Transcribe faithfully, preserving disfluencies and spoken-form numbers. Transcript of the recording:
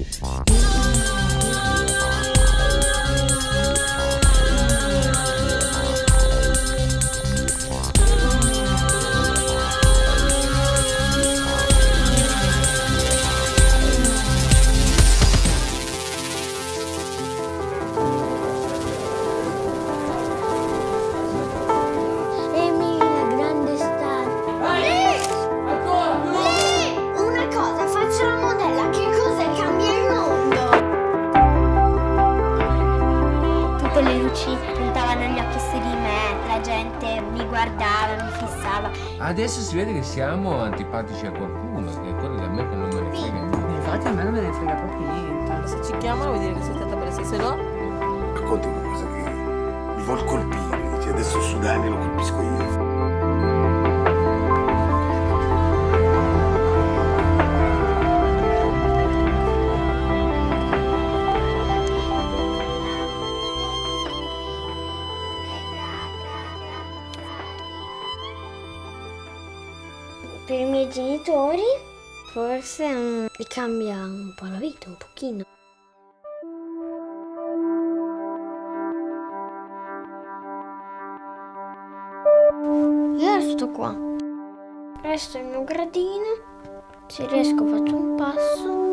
Adesso si vede che siamo antipatici a qualcuno, che è quello che a me non me ne frega niente. Infatti a me non me ne frega proprio niente. Se ci chiamano vuol dire che sei stata presa, se no... Racconta una cosa che mi vuol colpire, dice adesso su Dani lo colpisco io. Per i miei genitori forse um, mi cambia un po' la vita, un pochino. Io resto qua, resto il mio gradino, se riesco faccio un passo.